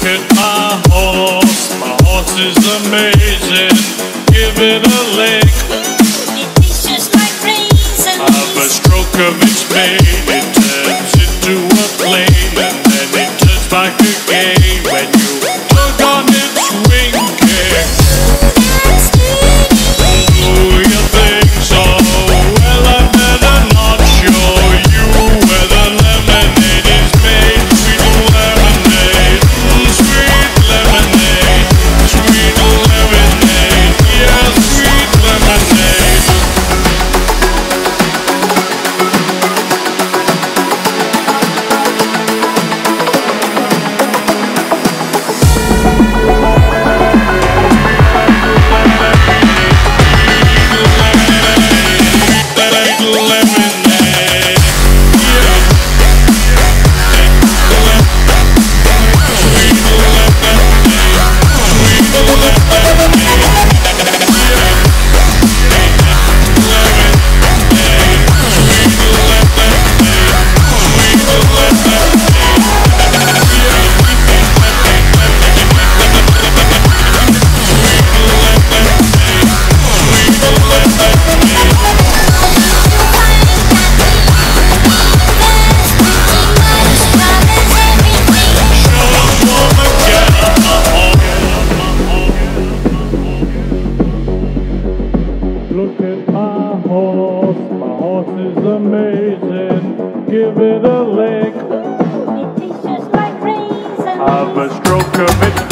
Look at my horse is amazing. Give it a lick. It tastes just like raisins. Have a stroke of its mane. It turns into a plane, and then it turns back again when you tug on its wing kick. Oh, you think so? Well, I better not show you where the lemonade is made. Sweet lemonade, sweet lemonade, sweet lemonade, yeah, sweet lemonade. Look at my horse is amazing. Give it a lick. It tastes just like raisins. Have a stroke of its